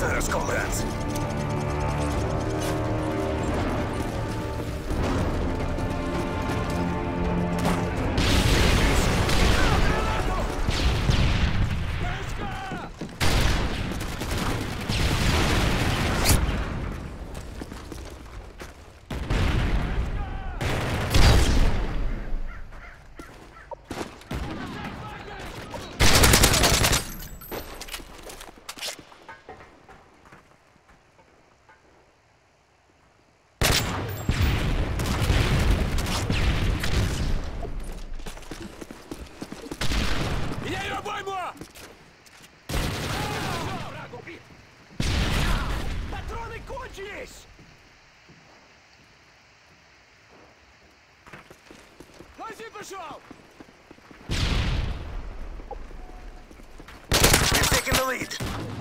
Sirs, comrades. We've taken the lead.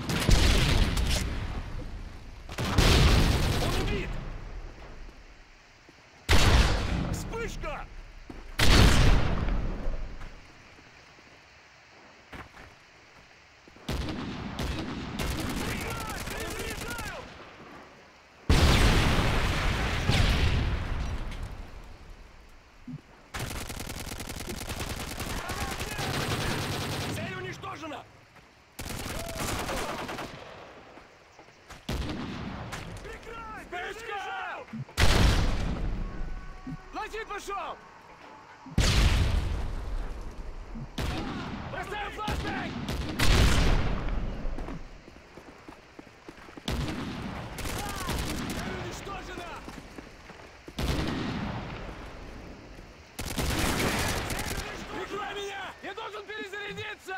Вспышка! Цель уничтожена! Вспышка! Лазить пошел! Поставим флешбэк! Цель уничтожена! Прикрой меня! Я должен перезарядиться!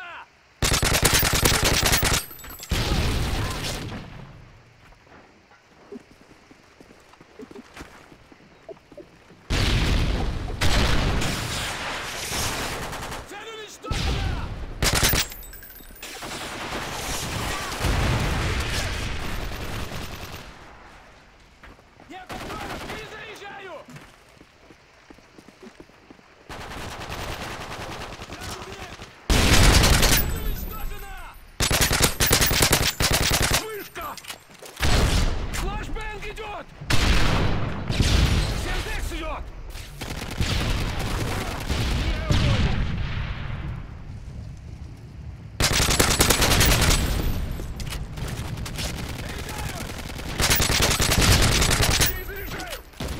Цель уничтожена! Нет патронов! Перезаряжаю! Цель уничтожена! Вышка! Флэшбэнг идет! Сертекс идет! Перезаряжаю!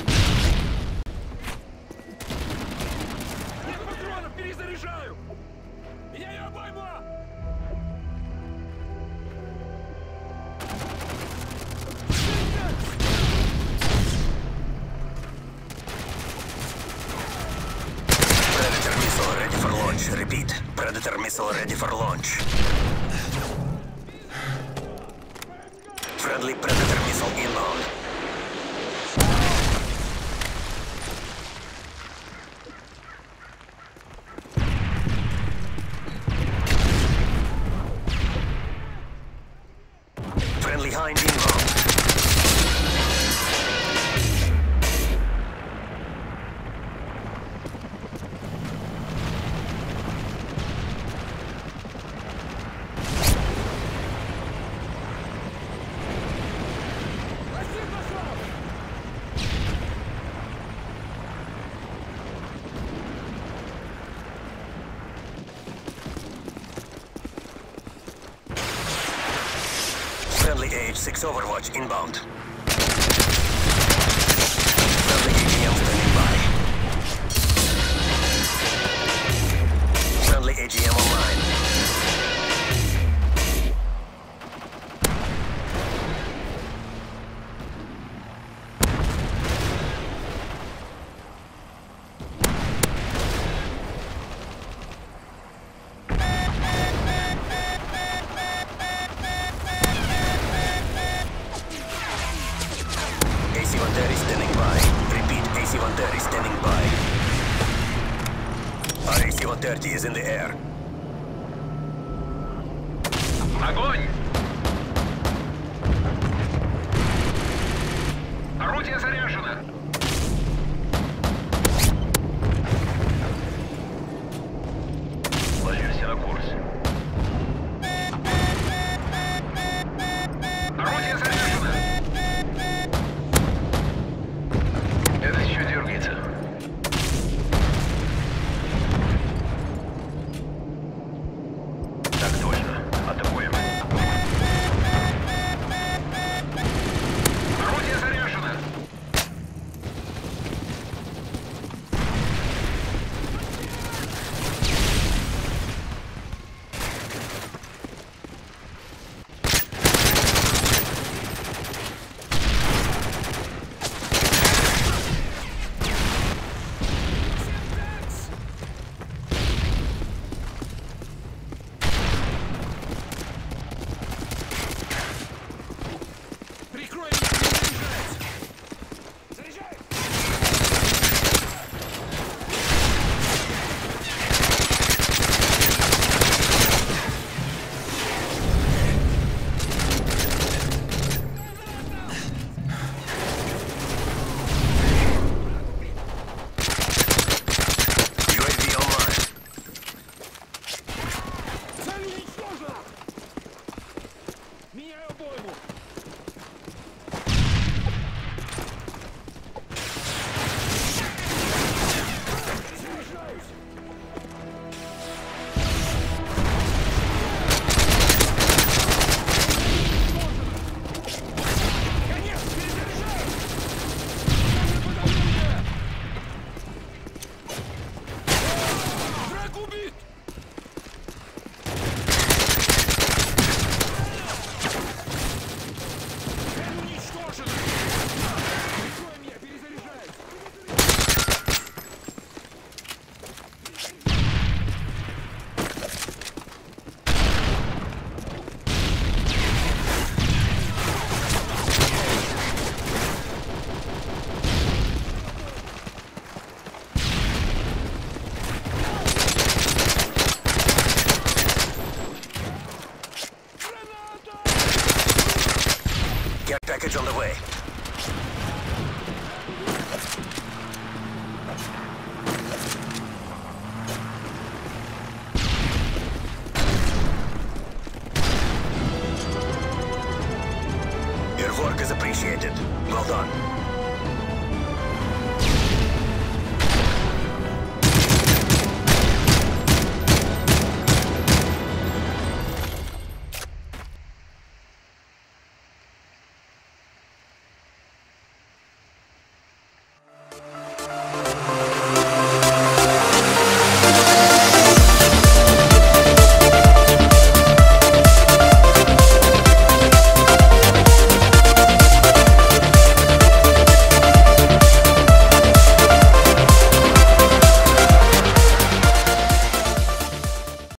Нет патронов! Перезаряжаю! Меняю обойму! Predator missile ready for launch. Repeat. Predator missile ready for launch. Friendly Predator missile inbound. Friendly Hind inbound. Лазить пошел! Friendly AH-6 Overwatch inbound. Friendly AGM standing by. Friendly AGM online. AC-130 standing by. Repeat, AC-130 standing by. Our AC-130 is in the air. Огонь! Орудие заряжено! Ложимся на курс. Care package on the way. Your work is appreciated. Well done.